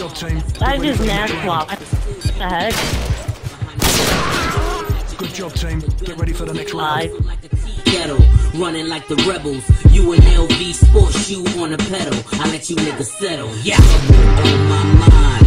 job, team. That is nasty swap. What the heck? Good job, team. Get ready for the next round. Ghetto, running like the rebels. You an LV sports shoe on a pedal. I let you niggas settle. Yeah, on my mind.